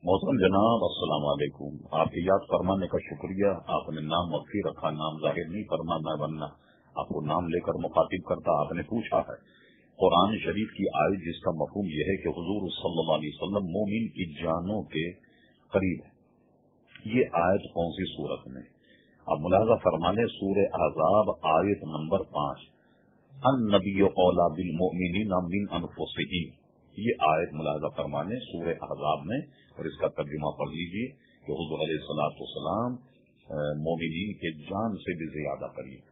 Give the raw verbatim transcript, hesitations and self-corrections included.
मोहतरम जनाब, अस्सलाम वालेकुम। आपके याद फरमाने का शुक्रिया। आपने नाम मख्फी रखा, नाम जाहिर नहीं फरमाना, वरना आपको नाम लेकर मुखातिब करता। आपने पूछा है कुरान शरीफ की आयत जिसका मफहूम यह है कि हुजूर सल्लल्लाहु अलैहि वसल्लम मोमिन की जानों के करीब है। ये आयत कौन सी सूरत में? अब मुलाजा फरमाने सूरे अहज़ाब आयत नंबर पांच, अन नबी औला बिल मोमिनीन मिन अनफुसिहिम। ये आयत मुलाजा फरमाने सूरे अहज़ाब में, और इसका तर्जुमा पढ़ लीजिए कि हुजूर अलैहिस्सलातु वस्सलाम मोमिनीन के जान से भी ज्यादा करीब।